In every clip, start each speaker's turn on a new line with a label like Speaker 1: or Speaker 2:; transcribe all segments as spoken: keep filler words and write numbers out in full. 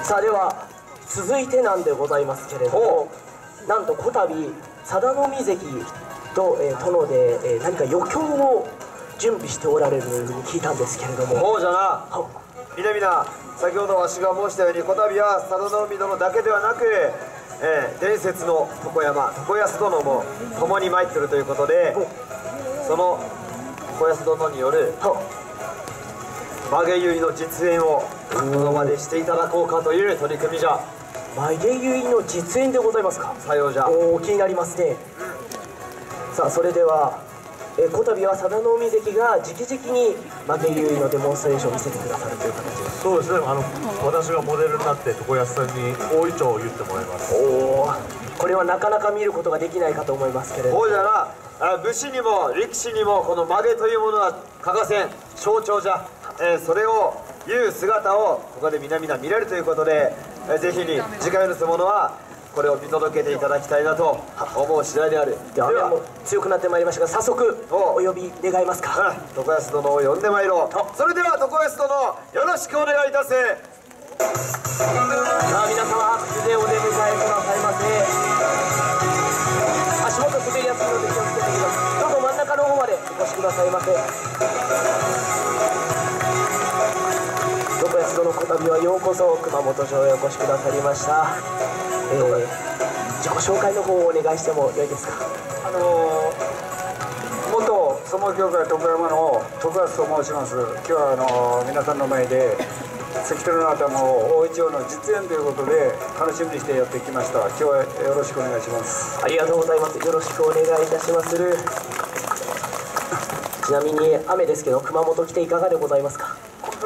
Speaker 1: さあでは続いてなんでございますけれども、なんとこたび佐田の海関と、えー、殿で、えー、何か余興を準備しておられるというふうに聞いたんですけれども。
Speaker 2: そうじゃな。みなみな、先ほどわしが申したようにこたびは佐田の海殿だけではなく、えー、伝説の床山床安殿も共に参ってるということで、その床安殿による曲げ結の実演をこの場でしていただこうかという取り組みじゃ。
Speaker 1: 曲げ結の実演でございますか。
Speaker 2: さようじゃ。
Speaker 1: おお、気になりますね。さあそれでは、えー、こたびは佐田の海関が直々に曲げ結のデモンストレーションを見せてくださるという形です。
Speaker 3: そうですね、あの私がモデルになって床安さんに大いちょうを言ってもらいます。
Speaker 1: おお、これはなかなか見ることができないかと思いますけれども。
Speaker 2: そうじゃな。あ、武士にも力士にもこの曲げというものは欠かせん象徴じゃ。えー、それを言う姿をここで皆々見れるということで、えー、ぜひに次回のすものはこれを見届けていただきたいなと思う次第である。
Speaker 1: では、ではもう強くなってまいりましたが、早速お呼び願いますか。
Speaker 2: うん、床安殿を呼んでまいろう。それでは床安殿、よろしくお願いいたせ。
Speaker 1: さあ皆様拍手でお出迎えくださいませ。足元滑りやすいので気をつけてください。どうぞ真ん中の方までお越しくださいませ。床安殿、こたびはようこそ熊本城へお越しくださりました。えー、自己紹介の方をお願いしてもよいですか。
Speaker 4: あのー、元相撲協会床山の床安と申します。今日はあのー、皆さんの前で関取の頭を大一応の実演ということで楽しみにしてやってきました。今日はよろしくお願いします。
Speaker 1: ありがとうございます。よろしくお願いいたしまする。ちなみに雨ですけど熊本来ていかがでございますか。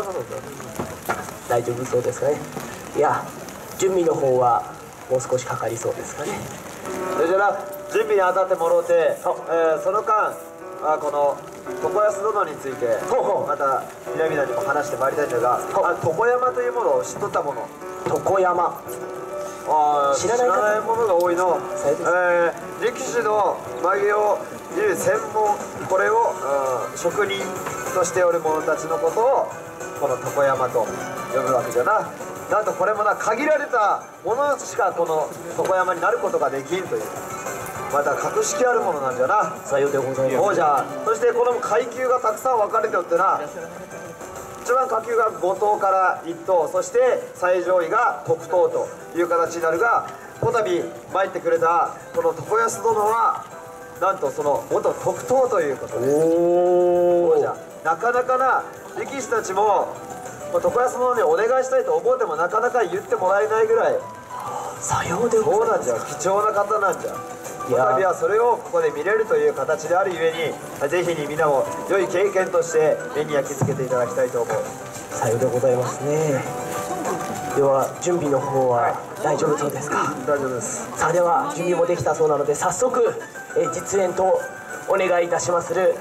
Speaker 1: 大丈夫そうですかね。いや、準備の方はもう少しかかりそうですかね。
Speaker 2: それじゃな、準備に当たってもろうて、えー、その間あこの床安殿についてまた皆々にも話してまいりたいんだが、あ、床山というものを知っとったもの。
Speaker 1: 床山、
Speaker 2: あ、
Speaker 1: 知らない方、
Speaker 2: 知らないものが多いの。えー、力士の曲げを見る専門、これを、うん、職人としておる者たちのことをこの床山と呼ぶわけじゃな。なんとこれもな、限られたものしかこの床山になることができんという、また格式あるものなんじゃな。
Speaker 1: さようでございます。
Speaker 2: そうじゃ。そしてこの階級がたくさん分かれておってな、一番下級がご等からいっ等、そして最上位が特等という形になるが、こたび参ってくれたこの床安殿はなんとその元特等ということです。そうじゃ。なかなかな力士たちも床安殿にお願いしたいと思ってもなかなか言ってもらえないぐらい、
Speaker 1: さようでございます。
Speaker 2: そうなんじゃ。貴重な方なんじゃ。こたびはそれをここで見れるという形であるゆえに、ぜひに皆も良い経験として目に焼き付けていただきたいと思う。
Speaker 1: さようでございますね。では準備の方は大丈夫そうですか。
Speaker 4: 大丈夫です。
Speaker 1: さあでは準備もできたそうなので早速、えー、実演とお願いいたしまする。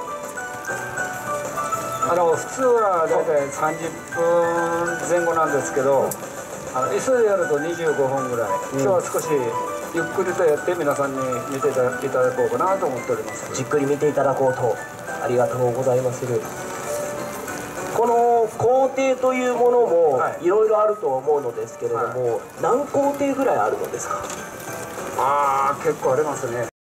Speaker 4: あの普通はだいたいさんじゅっぷんぜん後なんですけど、あの急いでやるとにじゅうごふんぐらい、うん、今日は少しゆっくりとやって皆さんに見ていただこうかなと思っております。
Speaker 1: じっくり見ていただこうと。ありがとうございまする。この工程というものもいろいろあると思うのですけれども、はい、何工程ぐらいあるのですか。
Speaker 4: ああ、結構ありますね。